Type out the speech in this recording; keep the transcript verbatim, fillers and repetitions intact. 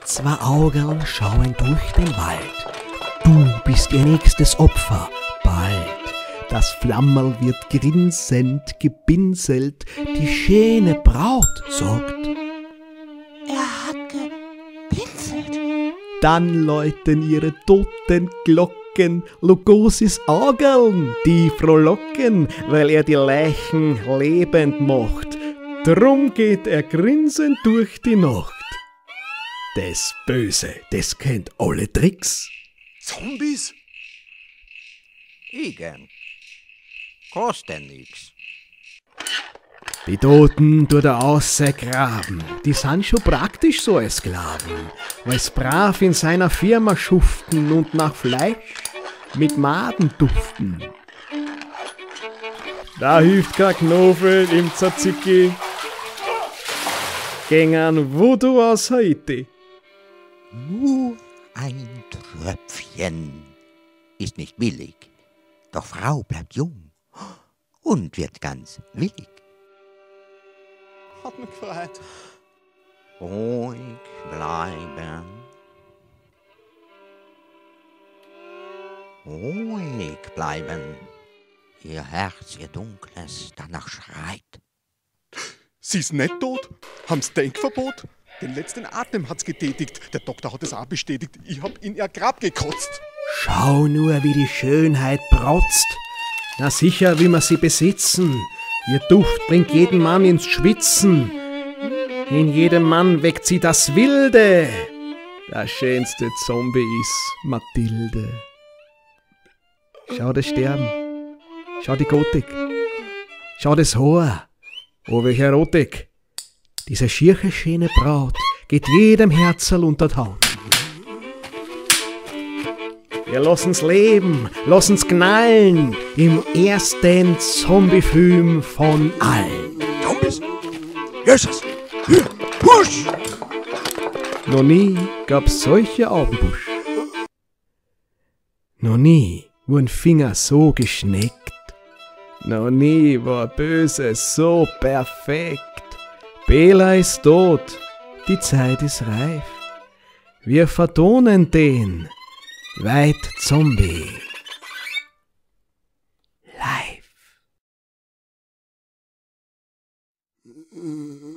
Zwei Augen schauen durch den Wald. Du bist ihr nächstes Opfer, bald. Das Flammerl wird grinsend gebinselt, die schöne Braut sagt: Er hat gepinselt. Dann läuten ihre toten Glocken, Lugosis Augeln, die frohlocken, weil er die Leichen lebend macht. Drum geht er grinsend durch die Nacht. Das Böse, das kennt alle Tricks. Zombies? Igen. Kostet nix. Die Toten tut er ausgraben, die sind schon praktisch so als Sklaven, weil's brav in seiner Firma schuften und nach Fleisch mit Maden duften. Da hilft kein Knofel im Tzatziki gegen ein Voodoo aus Haiti. Nur ein Tröpfchen ist nicht billig, doch Frau bleibt jung und wird ganz willig. Hat mich gefreut. Ruhig bleiben. Ruhig bleiben. Ihr Herz, ihr Dunkles, danach schreit. Sie ist nicht tot? Haben's Denkverbot? Den letzten Atem hat's getätigt. Der Doktor hat es auch bestätigt. Ich hab in ihr Grab gekotzt. Schau nur, wie die Schönheit protzt. Na sicher, wie wir sie besitzen. Ihr Duft bringt jeden Mann ins Schwitzen. In jedem Mann weckt sie das Wilde. Der schönste Zombie ist Mathilde. Schau das Sterben. Schau die Gotik. Schau das Haar. Oh, welche Erotik. Diese schierche, schöne Braut geht jedem Herzerl unter die Haut. Wir lassen's leben, lassen's knallen im ersten Zombie-Film von allen. Zombies? Jesus! Hier! Husch! Noch nie gab's solche Augenbusch. Noch nie wurden Finger so geschneckt. Noch nie war Böse so perfekt. Bela ist tot, die Zeit ist reif. Wir vertonen den White Zombie live.